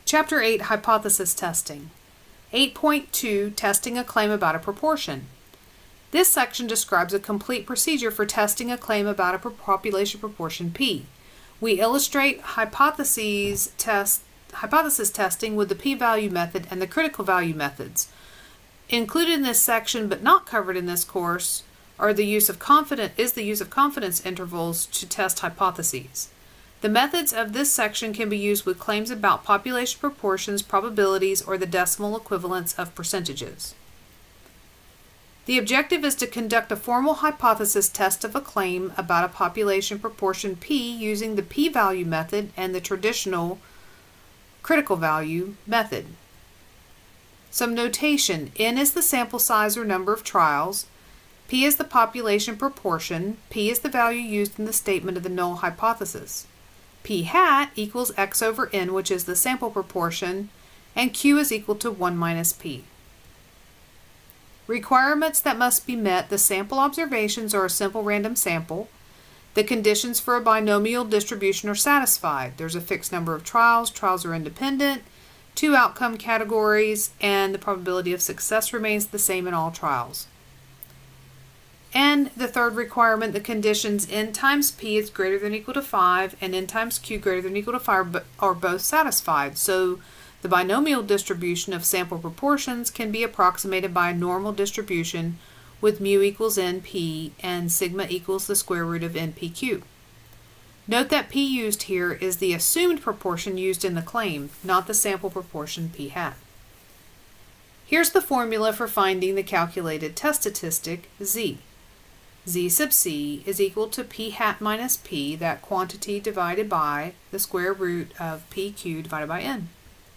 Chapter 8, Hypothesis Testing. 8.2, Testing a Claim about a Proportion. This section describes a complete procedure for testing a claim about a population proportion P. We illustrate hypothesis testing with the p-value method and the critical value methods. Included in this section but not covered in this course are the use of confidence intervals to test hypotheses. The methods of this section can be used with claims about population proportions, probabilities, or the decimal equivalents of percentages. The objective is to conduct a formal hypothesis test of a claim about a population proportion P using the p-value method and the traditional critical value method. Some notation: N is the sample size or number of trials, P is the population proportion, P is the value used in the statement of the null hypothesis. P hat equals X over N, which is the sample proportion, and Q is equal to 1 minus P. Requirements that must be met: the sample observations are a simple random sample. The conditions for a binomial distribution are satisfied. There's a fixed number of trials, trials are independent, 2 outcome categories, and the probability of success remains the same in all trials. And the third requirement, the conditions N times P is greater than or equal to 5 and N times Q greater than or equal to 5 are both satisfied. So the binomial distribution of sample proportions can be approximated by a normal distribution with mu equals NP and sigma equals the square root of NPQ. Note that P used here is the assumed proportion used in the claim, not the sample proportion P hat. Here's the formula for finding the calculated test statistic Z. Z sub C is equal to P hat minus P, that quantity, divided by the square root of PQ divided by N.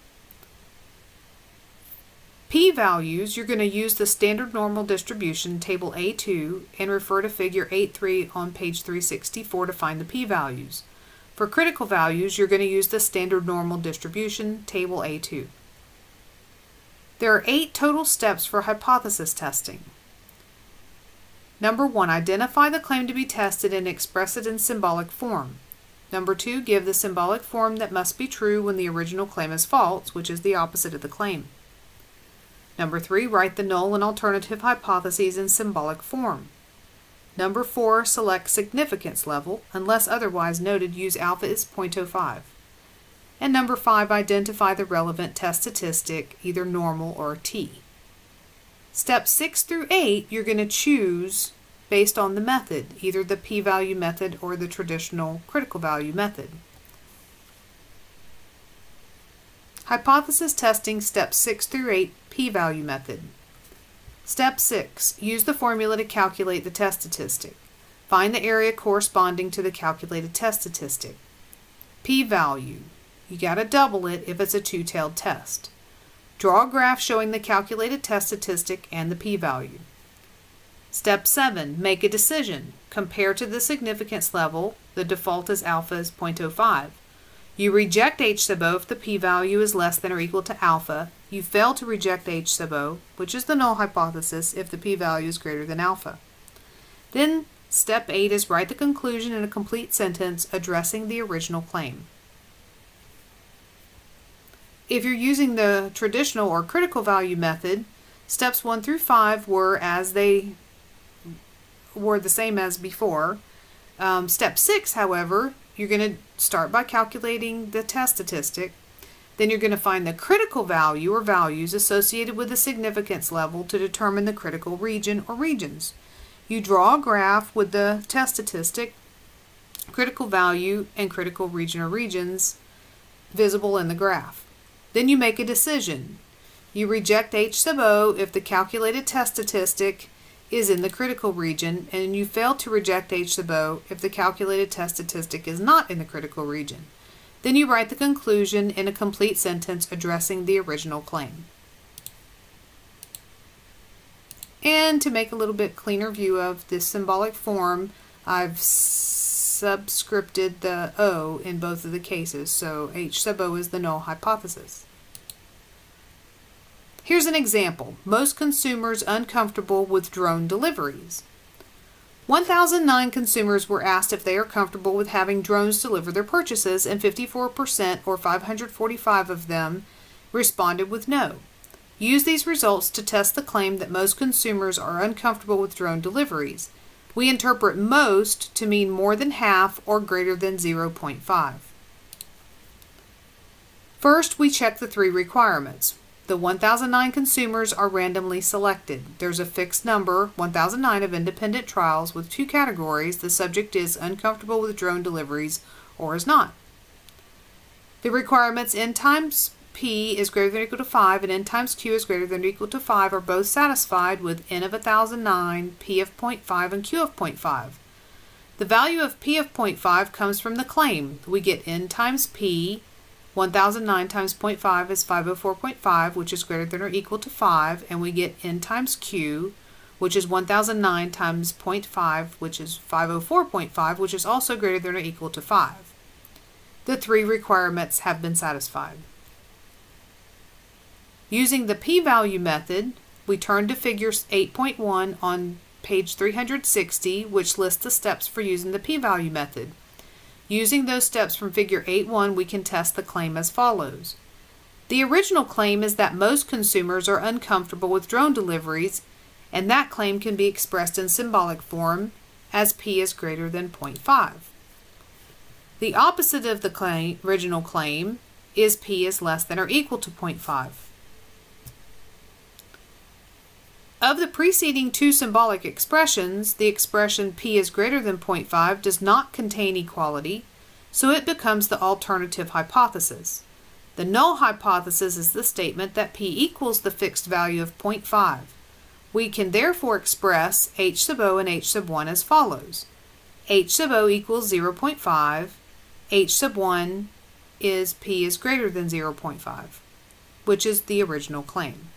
P values, you're going to use the standard normal distribution, table A2, and refer to figure 8.3 on page 364 to find the P values. For critical values, you're going to use the standard normal distribution, table A2. There are 8 total steps for hypothesis testing. Number 1, identify the claim to be tested and express it in symbolic form. Number 2, give the symbolic form that must be true when the original claim is false, which is the opposite of the claim. Number 3, write the null and alternative hypotheses in symbolic form. Number 4, select significance level. Unless otherwise noted, use alpha is 0.05. And number 5, identify the relevant test statistic, either normal or t. Steps 6 through 8, you're going to choose based on the method, either the p-value method or the traditional critical value method. Hypothesis testing, steps 6 through 8, p-value method. Step 6, use the formula to calculate the test statistic. Find the area corresponding to the calculated test statistic. P-value, you got to double it if it's a two-tailed test. Draw a graph showing the calculated test statistic and the p-value. Step 7, make a decision. Compare to the significance level. The default is alpha is 0.05. You reject H sub O if the p-value is less than or equal to alpha. You fail to reject H sub O, which is the null hypothesis, if the p-value is greater than alpha. Then step 8 is write the conclusion in a complete sentence addressing the original claim. If you're using the traditional or critical value method, steps 1 through 5 were the same as before. Step 6, however, you're going to start by calculating the test statistic. Then you're going to find the critical value or values associated with the significance level to determine the critical region or regions. You draw a graph with the test statistic, critical value, and critical region or regions visible in the graph. Then you make a decision. You reject H sub O if the calculated test statistic is in the critical region, and you fail to reject H sub O if the calculated test statistic is not in the critical region. Then you write the conclusion in a complete sentence addressing the original claim. And to make a little bit cleaner view of this symbolic form, I've subscripted the O in both of the cases, so H sub O is the null hypothesis. Here's an example. Most consumers uncomfortable with drone deliveries. 1,009 consumers were asked if they are comfortable with having drones deliver their purchases, and 54%, or 545 of them, responded with no. Use these results to test the claim that most consumers are uncomfortable with drone deliveries. We interpret most to mean more than half or greater than 0.5. First, we check the three requirements. The 1,009 consumers are randomly selected. There's a fixed number, 1,009, of independent trials with two categories. The subject is uncomfortable with drone deliveries or is not. The requirements n times p is greater than or equal to 5 and n times q is greater than or equal to 5 are both satisfied with n of 1,009, p of 0.5, and q of 0.5. The value of p of 0.5 comes from the claim. We get n times p. 1,009 times 0.5 is 504.5, which is greater than or equal to 5, and we get n times q, which is 1,009 times 0.5, which is 504.5, which is also greater than or equal to 5. The three requirements have been satisfied. Using the p-value method, we turn to figure 8.1 on page 360, which lists the steps for using the p-value method. Using those steps from figure 8.1, we can test the claim as follows. The original claim is that most consumers are uncomfortable with drone deliveries, and that claim can be expressed in symbolic form as p is greater than 0.5. The opposite of the original claim is p is less than or equal to 0.5. Of the preceding two symbolic expressions, the expression p is greater than 0.5 does not contain equality, so it becomes the alternative hypothesis. The null hypothesis is the statement that p equals the fixed value of 0.5. We can therefore express h sub o and h sub 1 as follows. H sub o equals 0.5, h sub 1 is p is greater than 0.5, which is the original claim.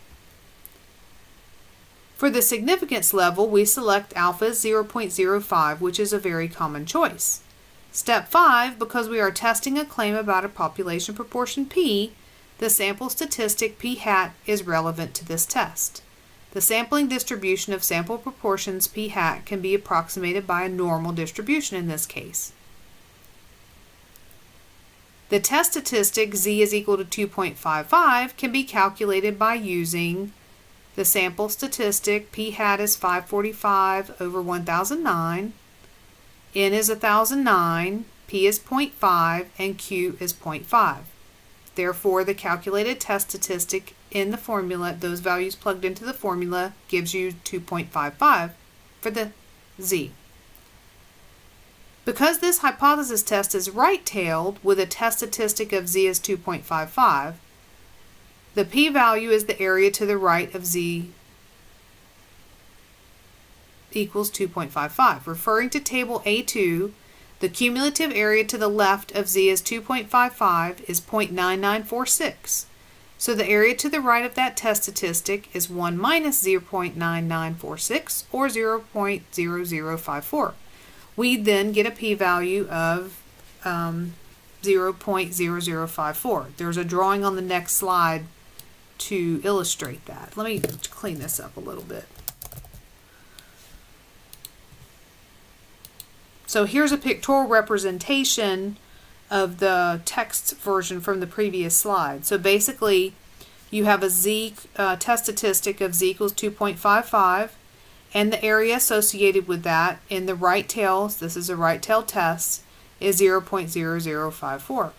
For the significance level, we select alpha as 0.05, which is a very common choice. Step 5, because we are testing a claim about a population proportion p, the sample statistic p hat is relevant to this test. The sampling distribution of sample proportions p hat can be approximated by a normal distribution in this case. The test statistic z is equal to 2.55 can be calculated by using the sample statistic. P hat is 545 over 1,009, n is 1,009, p is 0.5, and q is 0.5. Therefore, the calculated test statistic in the formula, those values plugged into the formula, gives you 2.55 for the z. Because this hypothesis test is right-tailed with a test statistic of z is 2.55, the p-value is the area to the right of z equals 2.55. Referring to table A2, the cumulative area to the left of z is 2.55 is 0.9946. So the area to the right of that test statistic is 1 minus 0.9946, or 0.0054. We then get a p-value of 0.0054. There's a drawing on the next slide to illustrate that. Let me clean this up a little bit. So here's a pictorial representation of the text version from the previous slide. So basically, you have a z test statistic of z equals 2.55, and the area associated with that in the right tail, this is a right tail test, is 0.0054.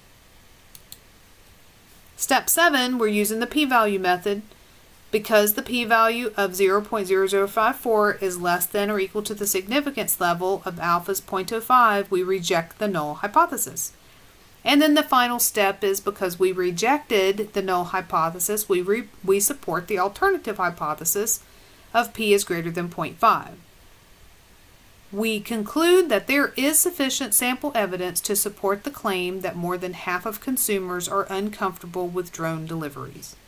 Step 7, we're using the p-value method. Because the p-value of 0.0054 is less than or equal to the significance level of alpha's 0.05, we reject the null hypothesis. And then the final step is, because we rejected the null hypothesis, we support the alternative hypothesis of p is greater than 0.5. We conclude that there is sufficient sample evidence to support the claim that more than half of consumers are uncomfortable with drone deliveries.